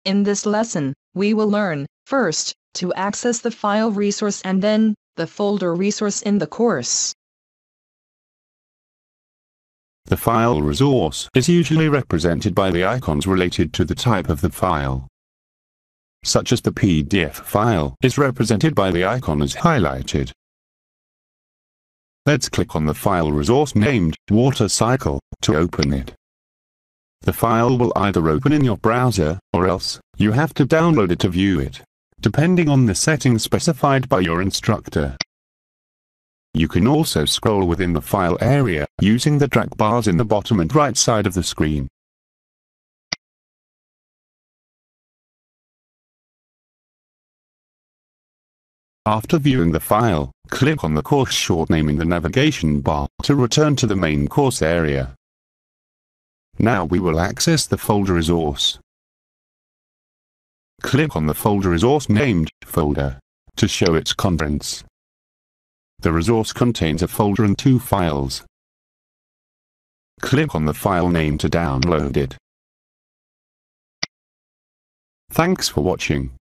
In this lesson, we will learn, first, to access the file resource and then, the folder resource in the course. The file resource is usually represented by the icons related to the type of the file, such as the PDF file is represented by the icon as highlighted. Let's click on the file resource named Water Cycle to open it. The file will either open in your browser, or else, you have to download it to view it, depending on the settings specified by your instructor. You can also scroll within the file area, using the drag bars in the bottom and right side of the screen. After viewing the file, click on the course short name in the navigation bar to return to the main course area. Now we will access the folder resource. Click on the folder resource named Folder to show its contents. The resource contains a folder and 2 files. Click on the file name to download it. Thanks for watching.